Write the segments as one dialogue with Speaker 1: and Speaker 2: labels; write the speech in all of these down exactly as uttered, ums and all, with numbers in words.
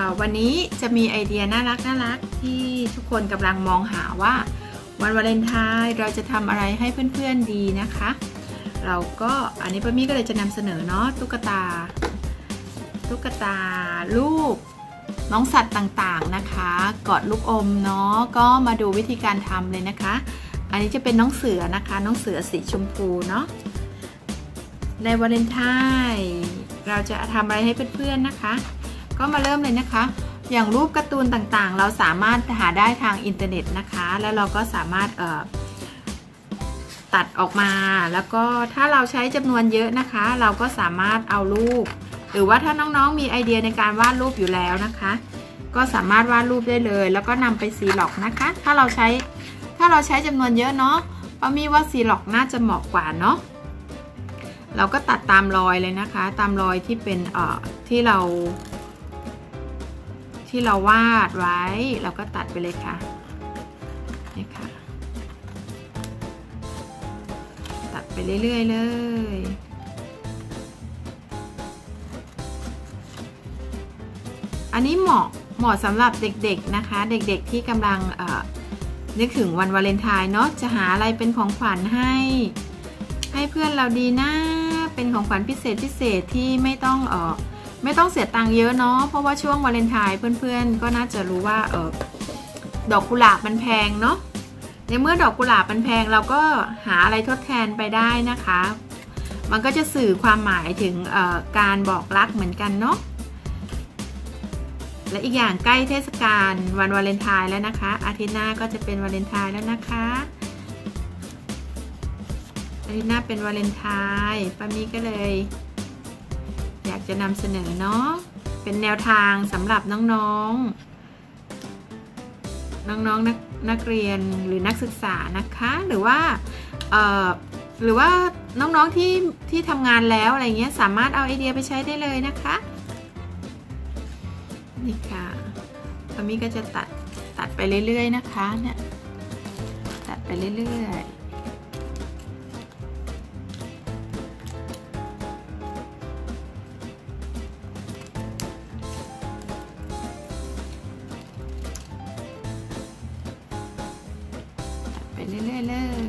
Speaker 1: วันนี้จะมีไอเดียน่ารักน่ารักที่ทุกคนกำลังมองหาว่าวันวาเลนไทน์เราจะทำอะไรให้เพื่อนๆดีนะคะเราก็อันนี้ป้ามี่ก็เลยจะนำเสนอเนาะตุ๊กตาตุ๊กตารูปน้องสัตว์ต่างๆนะคะกอดลูกอมเนาะก็มาดูวิธีการทำเลยนะคะอันนี้จะเป็นน้องเสือนะคะน้องเสือสีชมพูเนาะในวาเลนไทน์เราจะทำอะไรให้เพื่อนๆนะคะก็มาเริ่มเลยนะคะอย่างรูปการ์ตูนต่างๆเราสามารถหาได้ทางอินเทอร์เน็ตนะคะแล้วเราก็สามารถเอ่อตัดออกมาแล้วก็ถ้าเราใช้จำนวนเยอะนะคะเราก็สามารถเอารูปหรือว่าถ้าน้องๆมีไอเดียในการวาดรูปอยู่แล้วนะคะก็สามารถวาดรูปได้เลยแล้วก็นำไปซีล็อกนะคะถ้าเราใช้ถ้าเราใช้จำนวนเยอะเนาะป้ามี่ว่าซีล็อกน่าจะเหมาะกว่าเนาะเราก็ตัดตามรอยเลยนะคะตามรอยที่เป็นเอ่อที่เราที่เราวาดไว้เราก็ตัดไปเลยค่ะนี่ค่ะตัดไปเรื่อยๆเลยอันนี้เหมาะเหมาะสำหรับเด็กๆนะคะเด็กๆที่กำลังนึกถึงวันวาเลนไทน์เนาะจะหาอะไรเป็นของขวัญให้ให้เพื่อนเราดีนะเป็นของขวัญพิเศษพิเศษที่ไม่ต้องเออไม่ต้องเสียตังค์เยอะเนาะเพราะว่าช่วงวาเลนไทน์เพื่อนๆก็น่าจะรู้ว่าเออดอกกุหลาบมันแพงเนาะในเมื่อดอกกุหลาบมันแพงเราก็หาอะไรทดแทนไปได้นะคะมันก็จะสื่อความหมายถึงการบอกรักเหมือนกันเนาะและอีกอย่างใกล้เทศกาลวันวาเลนไทน์แล้วนะคะอาทิตย์หน้าก็จะเป็นวาเลนไทน์แล้วนะคะอาทิตย์หน้าเป็นวาเลนไทน์ป้ามี่ก็เลยอยากจะนำเสนอเนาะเป็นแนวทางสำหรับน้องๆน้องๆ นักนักเรียนหรือนักศึกษานะคะหรือว่าเอ่อหรือว่าน้องๆที่ที่ทำงานแล้วอะไรเงี้ยสามารถเอาไอเดียไปใช้ได้เลยนะคะนี่ค่ะป้ามี่ก็จะตัดตัดไปเรื่อยๆนะคะเนี่ยตัดไปเรื่อยๆไปเรื่อยๆเลย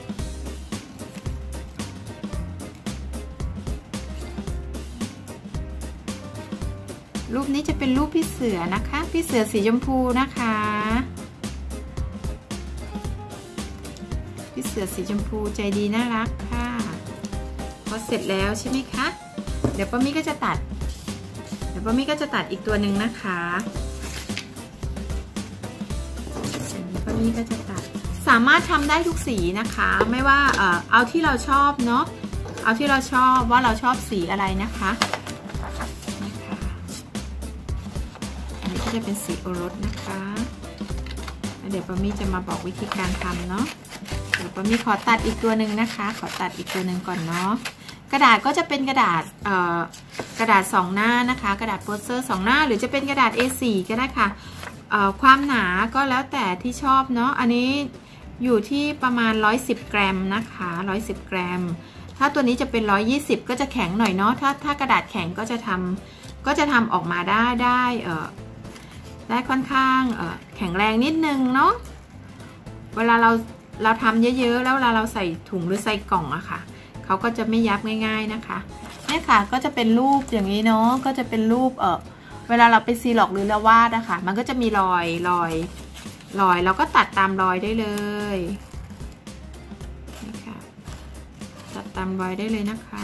Speaker 1: รูปนี้จะเป็นรูปพี่เสือนะคะพี่เสือสีชมพูนะคะพี่เสือสีชมพูใจดีน่ารักค่ะพอเสร็จแล้วใช่ไหมคะเดี๋ยวป้ามี่ก็จะตัดเดี๋ยวป้ามี่ก็จะตัดอีกตัวหนึ่งนะคะป้ามี่ก็จะตัดสามารถทำได้ทุกสีนะคะไม่ว่าเอ่อเอาที่เราชอบเนาะเอาที่เราชอบว่าเราชอบสีอะไรนะคะจะเป็นสีโอรสนะคะเดี๋ยวป้ามี่จะมาบอกวิธีการทำเนาะเดี๋ยวป้ามี่ขอตัดอีกตัวหนึ่งนะคะขอตัดอีกตัวหนึ่งก่อนเนาะกระดาษก็จะเป็นกระดาษเอ่อกระดาษสองหน้านะคะกระดาษโปสเตอร์สองหน้าหรือจะเป็นกระดาษ เอ โฟร์ ก็ได้ค่ะเอ่อความหนาก็แล้วแต่ที่ชอบเนาะอันนี้อยู่ที่ประมาณหนึ่งร้อยสิบกรัมนะคะหนึ่งร้อยสิบกรัมถ้าตัวนี้จะเป็นหนึ่งร้อยยี่สิบก็จะแข็งหน่อยเนาะถ้าถ้ากระดาษแข็งก็จะทำก็จะทำออกมาได้ได้เอ่อได้ค่อนข้างแข็งแรงนิดนึงเนาะเวลาเราเราทำเยอะๆแล้วเวลาเราใส่ถุงหรือใส่กล่องอะค่ะเขาก็จะไม่ยับง่ายๆนะคะเนี่ยค่ะก็จะเป็นรูปอย่างนี้เนาะก็จะเป็นรูปเออเวลาเราไปซีล็อกหรือเราวาดอะค่ะมันก็จะมีรอยรอยรอยเราก็ตัดตามรอยได้เลยนี่ค่ะตัดตามรอยได้เลยนะคะ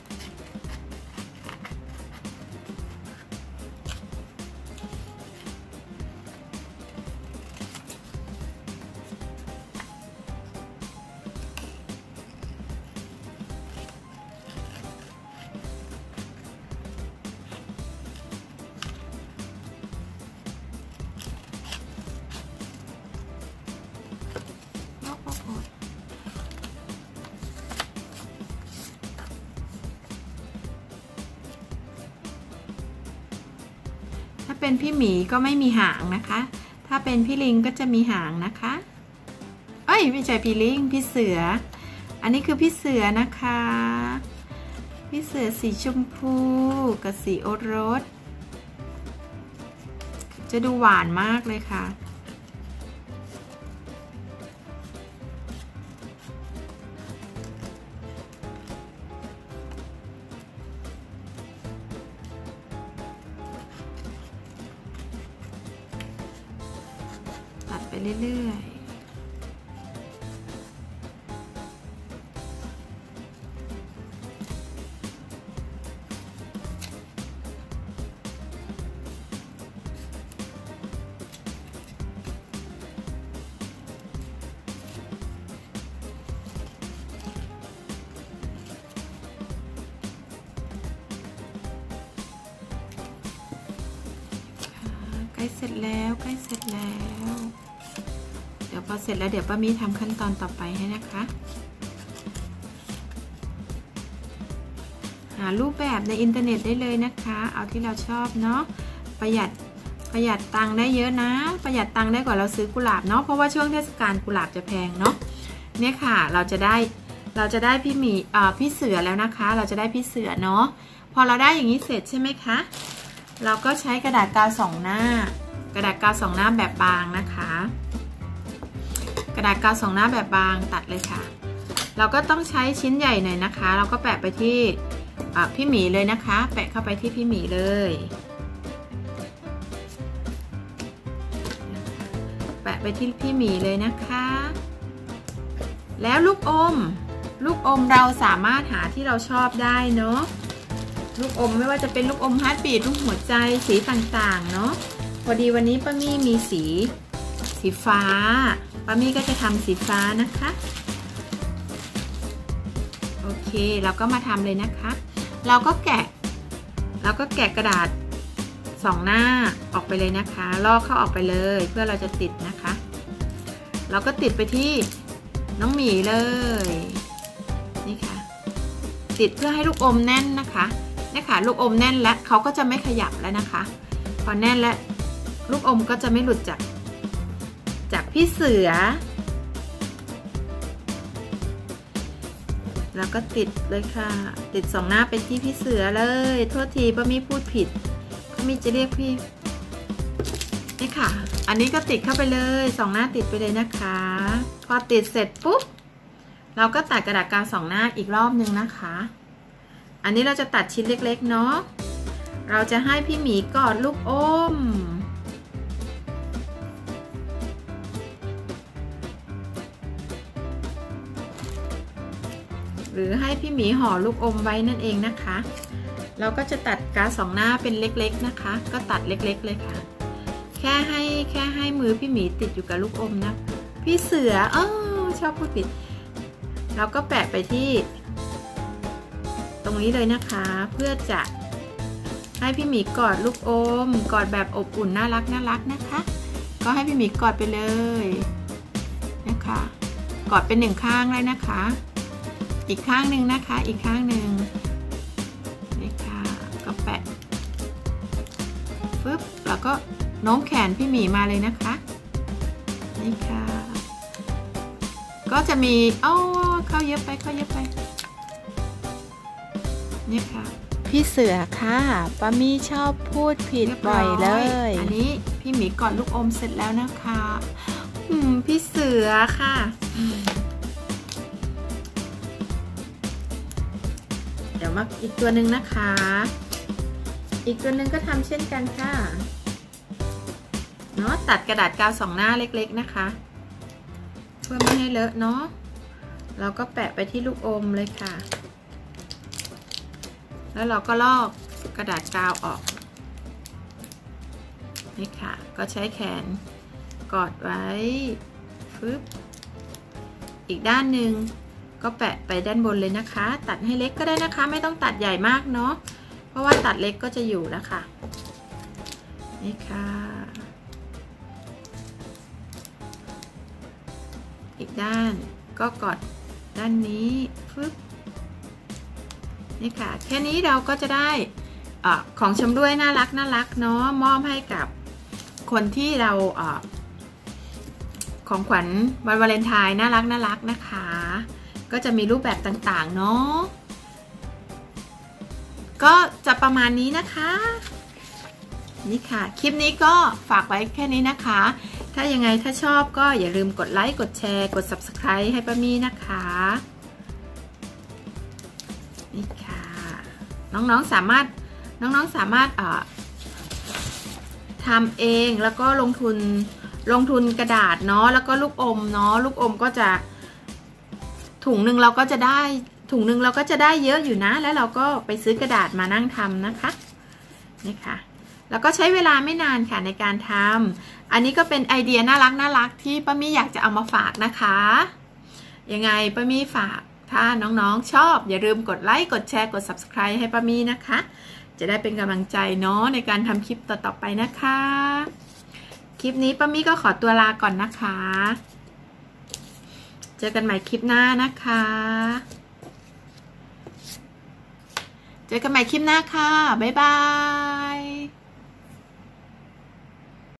Speaker 1: ถ้าเป็นพี่หมีก็ไม่มีหางนะคะถ้าเป็นพี่ลิงก็จะมีหางนะคะเอ้ยไม่ใช่พี่ลิงพี่เสืออันนี้คือพี่เสือนะคะพี่เสือสีชมพูกับสีโอรสจะดูหวานมากเลยค่ะตัดไปเรื่อยๆใกล้เสร็จแล้วใกล้เสร็จแล้วเดี๋ยวพอเสร็จแล้วเดี๋ยวป้ามีทำขั้นตอนต่อไปให้นะคะหารูปแบบในอินเทอร์เน็ตได้เลยนะคะเอาที่เราชอบเนาะประหยัดประหยัดตังค์ได้เยอะนะประหยัดตังค์ได้กว่าเราซื้อกุหลาบเนาะเพราะว่าช่วงเทศกาลกุหลาบจะแพงเนาะเนี่ยค่ะเราจะได้เราจะได้พี่หมีอ่าพี่เสือแล้วนะคะเราจะได้พี่เสือเนาะพอเราได้อย่างนี้เสร็จใช่ไหมคะเราก็ใช้กระดาษกาวสองหน้ากระดาษกาวสองหน้าแบบบางนะคะกระดาษกาวสองหน้าแบบบางตัดเลยค่ะเราก็ต้องใช้ชิ้นใหญ่หน่อยนะคะเราก็แปะไปที่พี่หมีเลยนะคะแปะเข้าไปที่พี่หมีเลยแปะไปที่พี่หมีเลยนะคะแล้วลูกอมลูกอมเราสามารถหาที่เราชอบได้เนาะลูกอมไม่ว่าจะเป็นลูกอมฮาร์ทบีทลูกหัวใจสีต่างๆเนาะพอดีวันนี้ป้ามี่มีสีสีฟ้าป้ามี่ก็จะทำสีฟ้านะคะโอเคเราก็มาทำเลยนะคะเราก็แกะเราก็แกะกระดาษสองหน้าออกไปเลยนะคะลอกเข้าออกไปเลยเพื่อเราจะติดนะคะเราก็ติดไปที่น้องหมีเลยนี่ค่ะติดเพื่อให้ลูกอมแน่นนะคะนี่ค่ะลูกอมแน่นแล้วเขาก็จะไม่ขยับแล้วนะคะพอแน่นแล้วลูกอมก็จะไม่หลุดจากจากพี่เสือแล้วก็ติดเลยค่ะติดสองหน้าเป็นที่พี่เสือเลยโทษทีป้ามี่พูดผิดป้ามี่จะเรียกพี่นี่ค่ะอันนี้ก็ติดเข้าไปเลยสองหน้าติดไปเลยนะคะพอติดเสร็จปุ๊บเราก็ตัดกระดาษกาวสองหน้าอีกรอบนึงนะคะอันนี้เราจะตัดชิ้นเล็กๆเนาะเราจะให้พี่หมีกอดลูกอมหรือให้พี่หมีห่อลูกอมไว้นั่นเองนะคะเราก็จะตัดกาวสองหน้าเป็นเล็กๆนะคะก็ตัดเล็กๆเลยค่ะแค่ให้แค่ให้มือพี่หมีติดอยู่กับลูกอมนะพี่เสือเออชอบพูดผิดเราก็แปะไปที่ตรงนี้เลยนะคะเพื่อจะให้พี่หมีกอดลูกอมกอดแบบอบอุ่นน่ารักน่ารักนะคะก็ให้พี่หมีกอดไปเลยนะคะกอดเป็นหนึ่งข้างเลยนะคะอีกข้างหนึ่งนะคะอีกข้างหนึ่งนี่ค่ะก็แปะปึ๊บแล้วก็โน้มแขนพี่หมีมาเลยนะคะนี่ค่ะก็จะมีอ้อเข้าเยอะไปเข้าเยอะไปนี่ค่ะพี่เสือค่ะป้ามี่ชอบพูดผิดบ่อยเลยอันนี้พี่หมีกอดลูกอมเสร็จแล้วนะคะอืมพี่เสือค่ะเดี๋ยวมาอีกตัวหนึ่งนะคะอีกตัวหนึ่งก็ทำเช่นกันค่ะเนาะตัดกระดาษกาวสองหน้าเล็กๆนะคะเพื่อไม่ให้เลอะเนาะเราก็แปะไปที่ลูกอมเลยค่ะแล้วเราก็ลอกกระดาษกาวออกนี่ค่ะก็ใช้แขนกอดไว้ฟึบอีกด้านหนึ่งก็แปะไปด้านบนเลยนะคะตัดให้เล็กก็ได้นะคะไม่ต้องตัดใหญ่มากเนาะเพราะว่าตัดเล็กก็จะอยู่แล้วค่ะนี่ค่ะอีกด้านก็กดด้านนี้ฟึบนี่ค่ะแค่นี้เราก็จะได้อของชำร่วยน่ารักน่ารักเนาะมอบให้กับคนที่เราอของขวัญวันวาเลนไทน์น่ารักน่ารักนะคะก็จะมีรูปแบบต่างๆเนาะก็จะประมาณนี้นะคะนี่ค่ะคลิปนี้ก็ฝากไว้แค่นี้นะคะถ้ายังไงถ้าชอบก็อย่าลืมกดไลค์กดแชร์กด ซับสไครบ์ ให้ป้ามี่นะคะนี่ค่ะน้องๆสามารถน้องๆสามารถเอ่อทำเองแล้วก็ลงทุนลงทุนกระดาษเนาะแล้วก็ลูกอมเนาะลูกอมก็จะถุงหนึ่งเราก็จะได้ถุงหนึ่งเราก็จะได้เยอะอยู่นะแล้วเราก็ไปซื้อกระดาษมานั่งทำนะคะนี่ค่ะแล้วก็ใช้เวลาไม่นานค่ะในการทำอันนี้ก็เป็นไอเดียน่ารักน่ารักที่ป้ามี่อยากจะเอามาฝากนะคะยังไงป้ามี่ฝากถ้าน้องๆชอบอย่าลืมกดไลค์กดแชร์กด ซับสไครบ์ ให้ป้ามี่นะคะจะได้เป็นกำลังใจเนาะในการทำคลิปต่อๆไปนะคะคลิปนี้ป้ามี่ก็ขอตัวลาก่อนนะคะเจอกันใหม่คลิปหน้านะคะเจอกันใหม่คลิปหน้าค่ะบ๊ายบาย